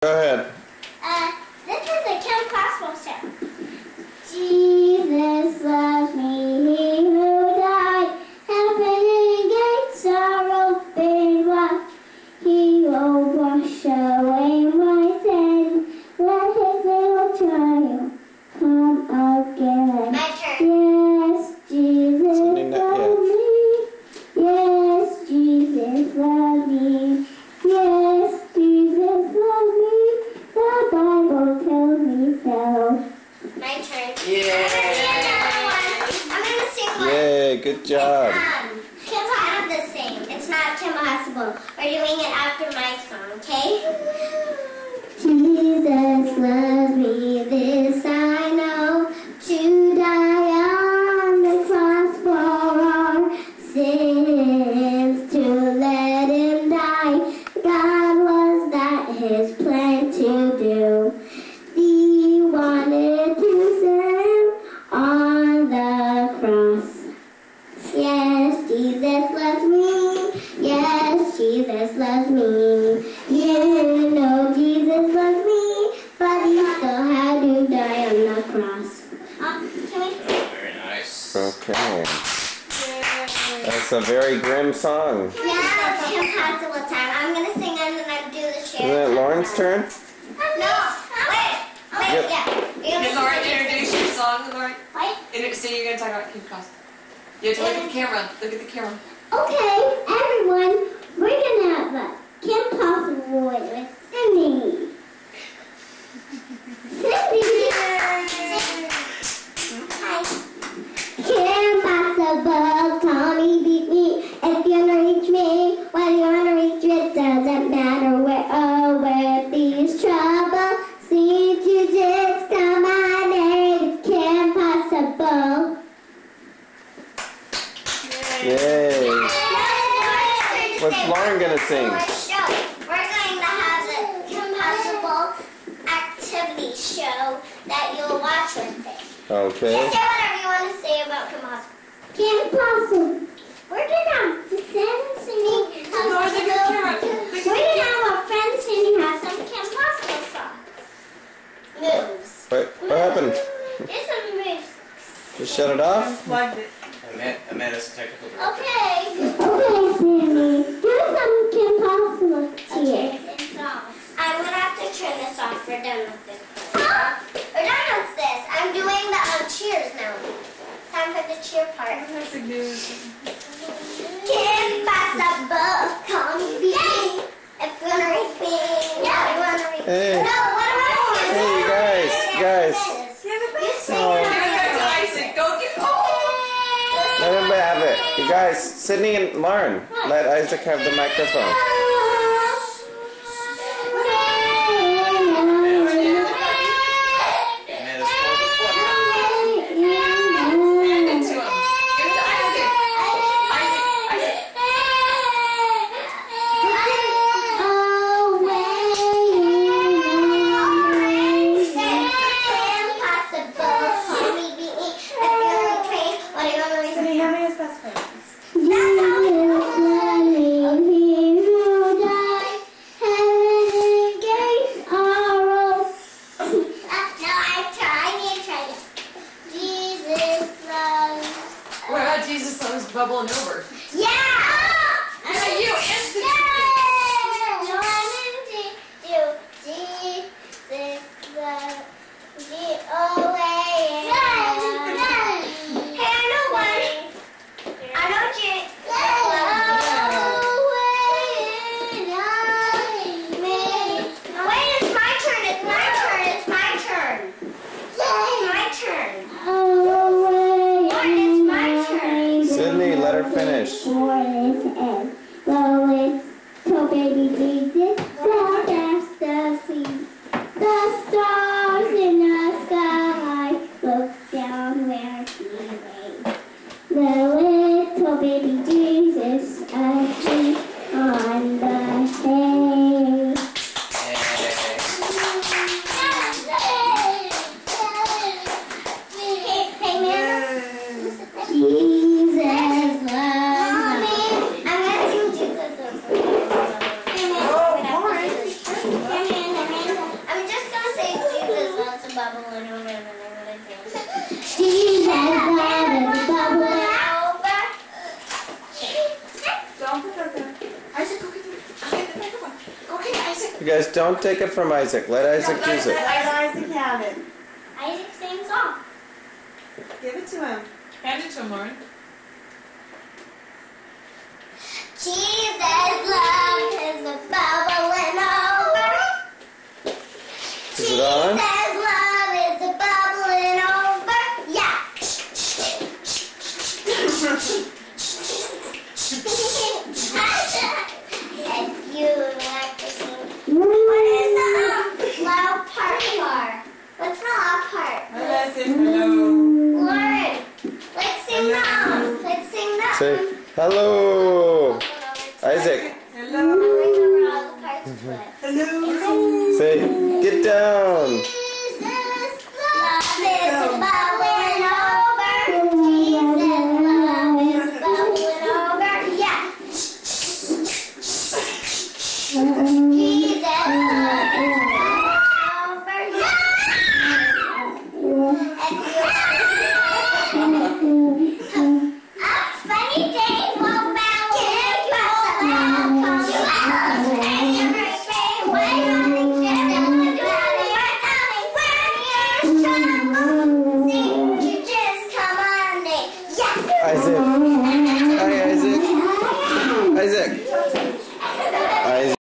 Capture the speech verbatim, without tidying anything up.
Go ahead. Uh, this is a Kim Possible song. Jesus loves me, he who died. Heaven and gates are open wide. He will wash away my sin. Let his little child come again. My turn. Yes, Jesus loves me. Yes, Jesus loves me. Yes, Jesus loves me. The Bible tells me so. My turn. Yeah. I'm gonna sing one. Yay, good job. Um, Kim have the sing. It's not Kim Possible. We're doing it after my song, okay? Jesus loves me, this I know, to die on the cross for our sins, to let him die. God was that his plan to do. He wanted to set him on the cross. Yes, Jesus loves me. Yes, Jesus loves me. You know Jesus loves me, but he still had to die on the cross. Um, can we? Very nice. Okay. That's a very grim song. Yeah, it's Kim Possible time. I'm gonna sing and then I do the share. Isn't it Lauren's turn? No, wait, wait, Yep. yeah. You're Did gonna Lauren sing it. introduce your song, Lauren? Wait. And so you're going to talk about Kim Possible. You have to look at the camera. Look at the camera. Okay, everyone, we're gonna have a Kim Possible with Cindy. Cindy! Hi. Kim Possible, Tommy beat me. If you wanna reach me, well you wanna reach it, doesn't matter where or where these trouble. See you just come on in, Kim Possible. Yay. What's Lauren gonna sing? Show. We're going to have the Kim Possible activity show that you'll watch with it. Okay. You say whatever you want to say about Kim Possible. Kim Possible. We're gonna to send singing. Lauren, look at the camera. We're gonna have our friend singing have some Kim Possible songs. Moves. What, what happened? Here's some moves. Just shut it off? Unplugged it. Amanda, Amanda's technical director. Okay. Okay, Sammy. Do some Kim Possible cheer. It's off. I'm gonna have to turn this off. We're done with this. We're done with this. I'm doing the um, cheers now. Time for the cheer part. That's a good. Kim Possible, call me baby. If you wanna reach me, yeah, you wanna reach me. Hey. No, what am I doing? Hey, you guys, you guys. You sing Oh. it. Give it back to Isaac. Go get. Oh! Let him have it. You guys, Sydney and Lauren, let Isaac have the microphone. Amanda's full of fun. Give it to him. Give it to Isaac. Isaac. Isaac. What about Jesus loves bubbling over? Yeah! Yeah, you instantly. Sydney, let her finish. Baby Jesus, the best of seas, the stars in the sky, look down where he lay. The little baby Jesus asleep on the hay. Hey, man. Jesus loves don't take it from Isaac. Let Isaac use it. Let Isaac have it. Isaac sings off. Give it to him. Hand it to him, Lauren. Jesus' love is a bubbling over. Is it on? Jesus' love is a bubbling over. Yeah. If you like to sing, what is the um, loud part for? What's the loud part? Let's say hello. Lauren, let's sing the um, let's sing the um. Say hello, Isaac. Hello. I remember all the parts to it. Hello. Say get down.